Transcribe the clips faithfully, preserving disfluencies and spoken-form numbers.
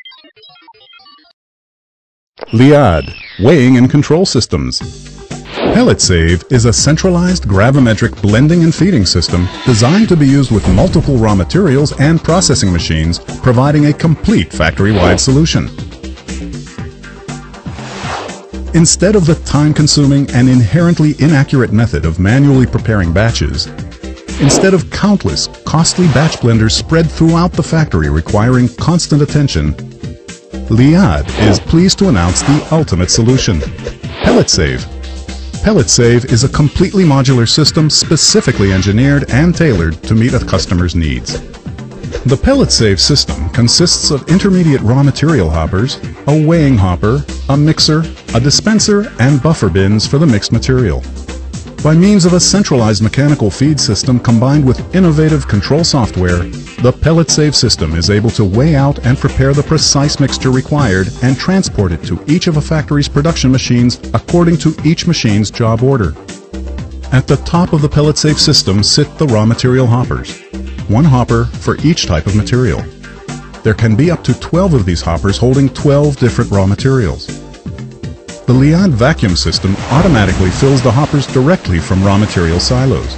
LIAD, Weighing and Control Systems. PelletSave is a centralized gravimetric blending and feeding system designed to be used with multiple raw materials and processing machines, providing a complete factory-wide solution. Instead of the time-consuming and inherently inaccurate method of manually preparing batches, instead of countless, costly batch blenders spread throughout the factory requiring constant attention, LIAD is pleased to announce the ultimate solution, PelletSave. PelletSave is a completely modular system specifically engineered and tailored to meet a customer's needs. The PelletSave system consists of intermediate raw material hoppers, a weighing hopper, a mixer, a dispenser, and buffer bins for the mixed material. By means of a centralized mechanical feed system combined with innovative control software, the PelletSave system is able to weigh out and prepare the precise mixture required and transport it to each of a factory's production machines according to each machine's job order. At the top of the PelletSave system sit the raw material hoppers, one hopper for each type of material. There can be up to twelve of these hoppers holding twelve different raw materials. The LIAD vacuum system automatically fills the hoppers directly from raw material silos.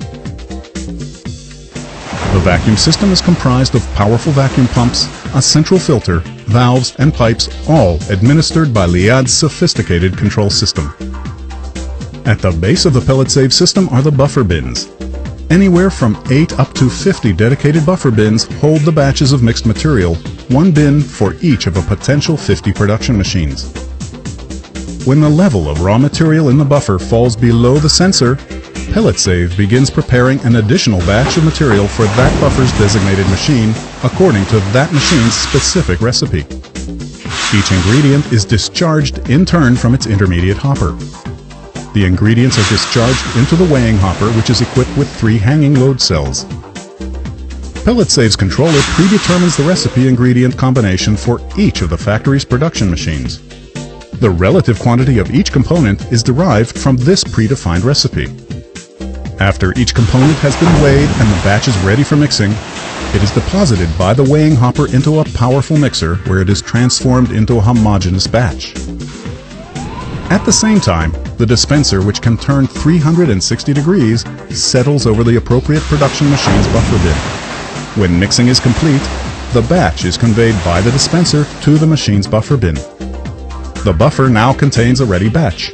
The vacuum system is comprised of powerful vacuum pumps, a central filter, valves, and pipes, all administered by LIAD's sophisticated control system. At the base of the PelletSave system are the buffer bins. Anywhere from eight up to fifty dedicated buffer bins hold the batches of mixed material, one bin for each of a potential fifty production machines. When the level of raw material in the buffer falls below the sensor, PelletSave begins preparing an additional batch of material for that buffer's designated machine according to that machine's specific recipe. Each ingredient is discharged in turn from its intermediate hopper. The ingredients are discharged into the weighing hopper, which is equipped with three hanging load cells. PelletSave's controller predetermines the recipe ingredient combination for each of the factory's production machines. The relative quantity of each component is derived from this predefined recipe. After each component has been weighed and the batch is ready for mixing, it is deposited by the weighing hopper into a powerful mixer where it is transformed into a homogeneous batch. At the same time, the dispenser, which can turn three hundred sixty degrees, settles over the appropriate production machine's buffer bin. When mixing is complete, the batch is conveyed by the dispenser to the machine's buffer bin. The buffer now contains a ready batch.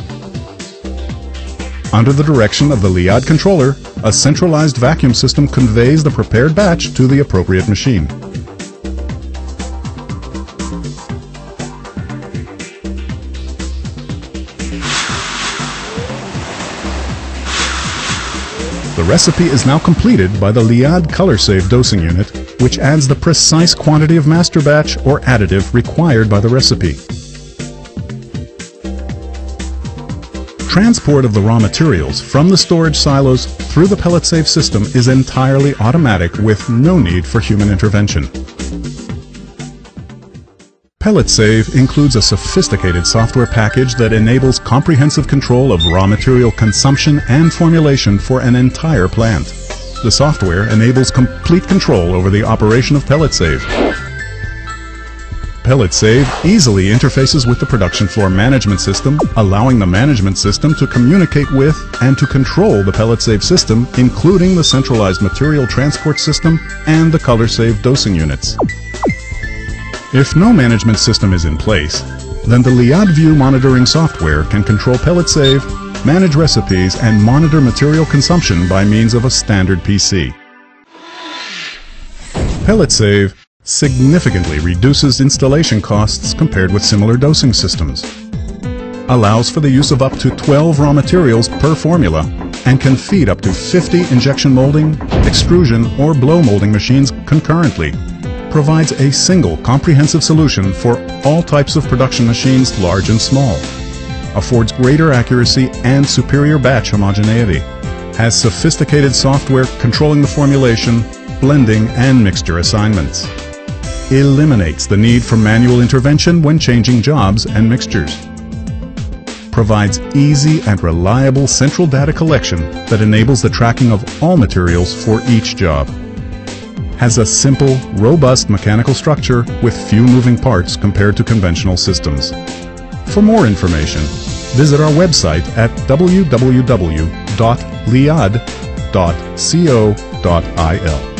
Under the direction of the LIAD controller, a centralized vacuum system conveys the prepared batch to the appropriate machine. The recipe is now completed by the LIAD ColorSave dosing unit, which adds the precise quantity of master batch or additive required by the recipe. Transport of the raw materials from the storage silos through the PelletSave system is entirely automatic with no need for human intervention. PelletSave includes a sophisticated software package that enables comprehensive control of raw material consumption and formulation for an entire plant. The software enables complete control over the operation of PelletSave. PelletSave easily interfaces with the production floor management system, allowing the management system to communicate with and to control the PelletSave system, including the centralized material transport system and the ColorSave dosing units. If no management system is in place, then the LIAD View monitoring software can control PelletSave, manage recipes, and monitor material consumption by means of a standard P C. PelletSave significantly reduces installation costs compared with similar dosing systems, allows for the use of up to twelve raw materials per formula, and can feed up to fifty injection molding, extrusion, or blow molding machines concurrently, provides a single comprehensive solution for all types of production machines, large and small, affords greater accuracy and superior batch homogeneity, has sophisticated software controlling the formulation, blending, and mixture assignments, eliminates the need for manual intervention when changing jobs and mixtures, provides easy and reliable central data collection that enables the tracking of all materials for each job, has a simple, robust mechanical structure with few moving parts compared to conventional systems. For more information, visit our website at w w w dot liad dot co dot i l.